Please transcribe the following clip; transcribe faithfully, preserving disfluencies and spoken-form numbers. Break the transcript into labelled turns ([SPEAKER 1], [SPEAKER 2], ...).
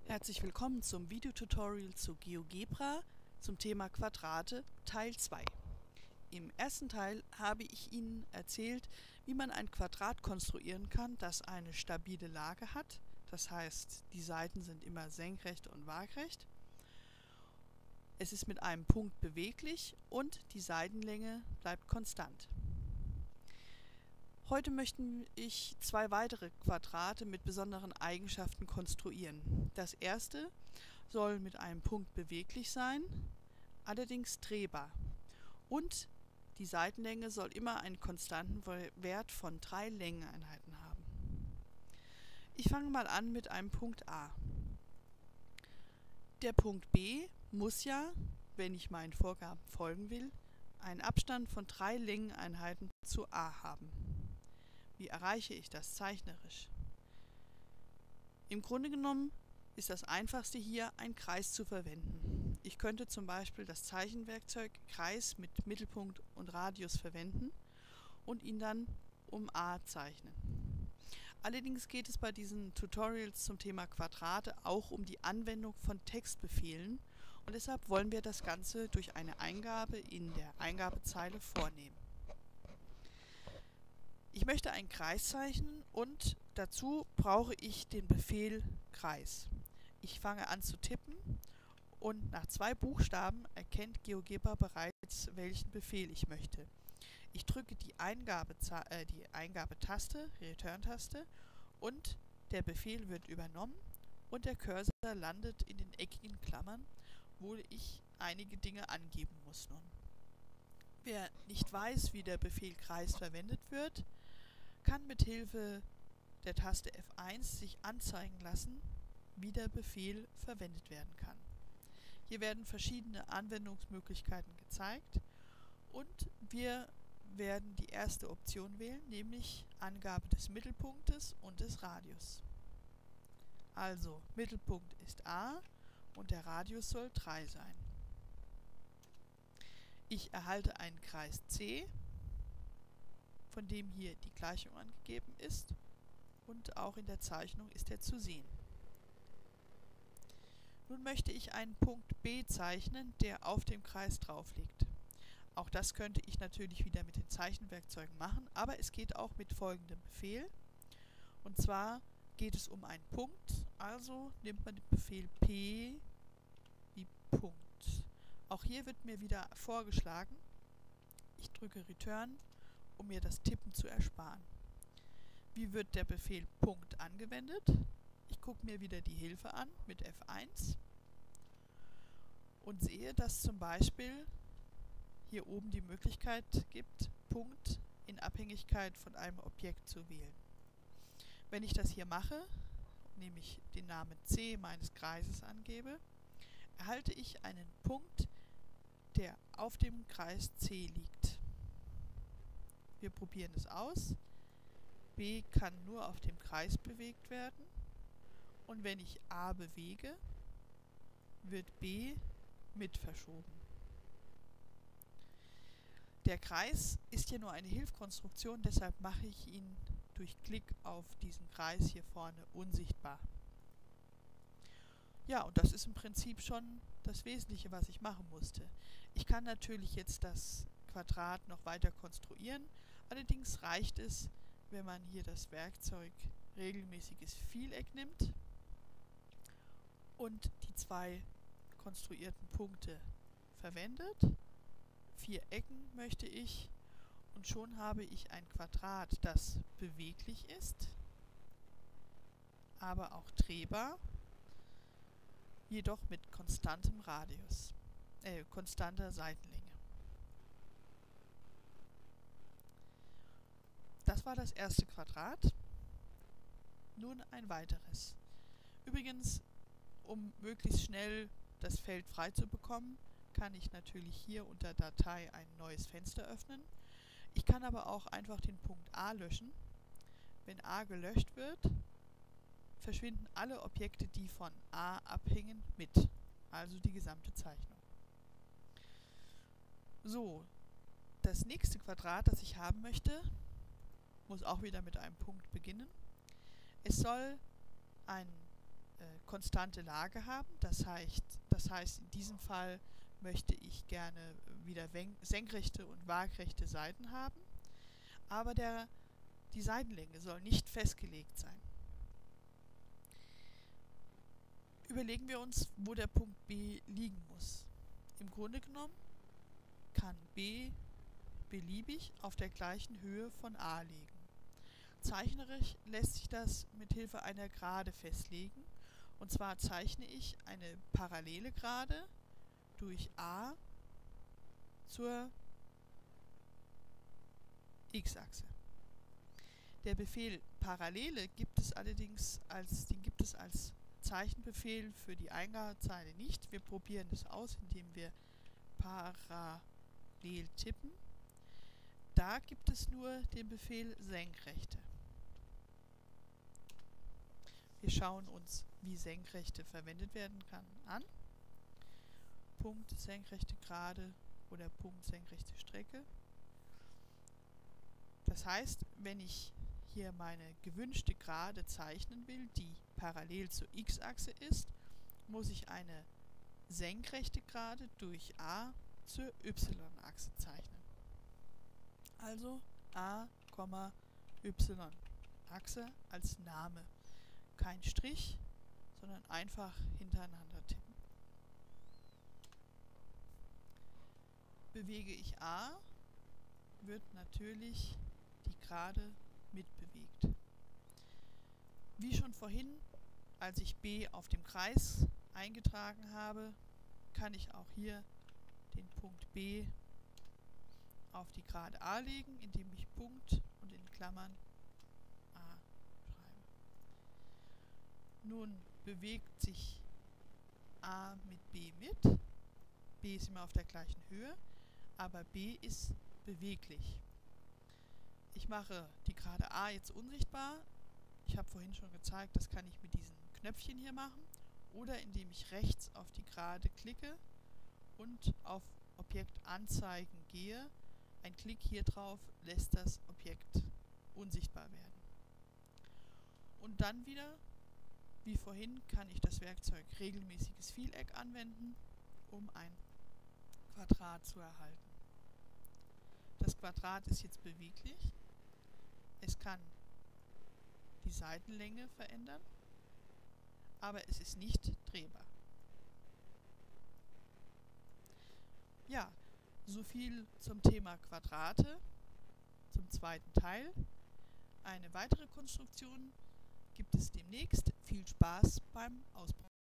[SPEAKER 1] Herzlich willkommen zum Videotutorial zu GeoGebra zum Thema Quadrate Teil zwei. Im ersten Teil habe ich Ihnen erzählt, wie man ein Quadrat konstruieren kann, das eine stabile Lage hat. Das heißt, die Seiten sind immer senkrecht und waagrecht. Es ist mit einem Punkt beweglich und die Seitenlänge bleibt konstant. Heute möchte ich zwei weitere Quadrate mit besonderen Eigenschaften konstruieren. Das erste soll mit einem Punkt beweglich sein, allerdings drehbar. Und die Seitenlänge soll immer einen konstanten Wert von drei Längeneinheiten haben. Ich fange mal an mit einem Punkt A. Der Punkt B muss ja, wenn ich meinen Vorgaben folgen will, einen Abstand von drei Längeneinheiten zu A haben. Wie erreiche ich das zeichnerisch? Im Grunde genommen ist das Einfachste hier, einen Kreis zu verwenden. Ich könnte zum Beispiel das Zeichenwerkzeug Kreis mit Mittelpunkt und Radius verwenden und ihn dann um A zeichnen. Allerdings geht es bei diesen Tutorials zum Thema Quadrate auch um die Anwendung von Textbefehlen und deshalb wollen wir das Ganze durch eine Eingabe in der Eingabezeile vornehmen. Ich möchte einen Kreis zeichnen und dazu brauche ich den Befehl Kreis. Ich fange an zu tippen und nach zwei Buchstaben erkennt GeoGebra bereits, welchen Befehl ich möchte. Ich drücke die, Eingabe, äh, die Eingabetaste, Return-Taste, und der Befehl wird übernommen und der Cursor landet in den eckigen Klammern, wo ich einige Dinge angeben muss nun. Wer nicht weiß, wie der Befehl Kreis verwendet wird, kann mit Hilfe der Taste F eins sich anzeigen lassen, wie der Befehl verwendet werden kann. Hier werden verschiedene Anwendungsmöglichkeiten gezeigt und wir werden die erste Option wählen, nämlich Angabe des Mittelpunktes und des Radius. Also, Mittelpunkt ist A und der Radius soll drei sein. Ich erhalte einen Kreis C, von dem hier die Gleichung angegeben ist und auch in der Zeichnung ist er zu sehen. Nun möchte ich einen Punkt B zeichnen, der auf dem Kreis drauf liegt. Auch das könnte ich natürlich wieder mit den Zeichenwerkzeugen machen, aber es geht auch mit folgendem Befehl. Und zwar geht es um einen Punkt, also nimmt man den Befehl P wie Punkt. Auch hier wird mir wieder vorgeschlagen, ich drücke Return, um mir das Tippen zu ersparen. Wie wird der Befehl Punkt angewendet? Ich gucke mir wieder die Hilfe an mit F eins und sehe, dass zum Beispiel hier oben die Möglichkeit gibt, Punkt in Abhängigkeit von einem Objekt zu wählen. Wenn ich das hier mache, nämlich den Namen C meines Kreises angebe, erhalte ich einen Punkt, der auf dem Kreis C liegt. Wir probieren es aus. B kann nur auf dem Kreis bewegt werden und wenn ich A bewege, wird B mit verschoben. Der Kreis ist hier nur eine Hilfskonstruktion, deshalb mache ich ihn durch Klick auf diesen Kreis hier vorne unsichtbar. Ja, und das ist im Prinzip schon das Wesentliche, was ich machen musste. Ich kann natürlich jetzt das Quadrat noch weiter konstruieren, allerdings reicht es, wenn man hier das Werkzeug regelmäßiges Vieleck nimmt und die zwei konstruierten Punkte verwendet. Vier Ecken möchte ich und schon habe ich ein Quadrat, das beweglich ist, aber auch drehbar, jedoch mit konstantem Radius, äh, konstanter Seitenlänge. Das war das erste Quadrat. Nun ein weiteres. Übrigens, um möglichst schnell das Feld frei zu bekommen, kann ich natürlich hier unter Datei ein neues Fenster öffnen. Ich kann aber auch einfach den Punkt A löschen. Wenn A gelöscht wird, verschwinden alle Objekte, die von A abhängen, mit. Also die gesamte Zeichnung. So, das nächste Quadrat, das ich haben möchte, muss auch wieder mit einem Punkt beginnen. Es soll einen äh, konstante Lage haben. Das heißt, das heißt, in diesem Fall möchte ich gerne wieder senkrechte und waagrechte Seiten haben, aber der, die Seitenlänge soll nicht festgelegt sein. Überlegen wir uns, wo der Punkt B liegen muss. Im Grunde genommen kann B beliebig auf der gleichen Höhe von A liegen. Zeichnerisch lässt sich das mit Hilfe einer Gerade festlegen. Und zwar zeichne ich eine parallele Gerade durch A zur x-Achse. Der Befehl Parallele gibt es allerdings als, den gibt es als Zeichenbefehl für die Eingabezeile nicht. Wir probieren es aus, indem wir parallel tippen. Da gibt es nur den Befehl Senkrechte. Wir schauen uns, wie Senkrechte verwendet werden kann, an. Punkt senkrechte Gerade oder Punkt senkrechte Strecke. Das heißt, wenn ich hier meine gewünschte Gerade zeichnen will, die parallel zur x-Achse ist, muss ich eine senkrechte Gerade durch A zur y-Achse zeichnen. Also A, y-Achse als Name. Kein Strich, sondern einfach hintereinander tippen. Bewege ich A, wird natürlich die Gerade mitbewegt. Wie schon vorhin, als ich B auf dem Kreis eingetragen habe, kann ich auch hier den Punkt B auf die Gerade A legen, indem ich Punkt und in Klammern A schreibe. Nun bewegt sich A mit B mit. B ist immer auf der gleichen Höhe, aber B ist beweglich. Ich mache die Gerade A jetzt unsichtbar. Ich habe vorhin schon gezeigt, das kann ich mit diesen Knöpfchen hier machen oder indem ich rechts auf die Gerade klicke und auf Objekt anzeigen gehe. Ein Klick hier drauf lässt das Objekt unsichtbar werden. Und dann wieder, wie vorhin, kann ich das Werkzeug regelmäßiges Vieleck anwenden, um ein Quadrat zu erhalten. Das Quadrat ist jetzt beweglich. Es kann die Seitenlänge verändern, aber es ist nicht drehbar. Ja, so viel zum Thema Quadrate, zum zweiten Teil. Eine weitere Konstruktion gibt es demnächst. Viel Spaß beim Ausprobieren.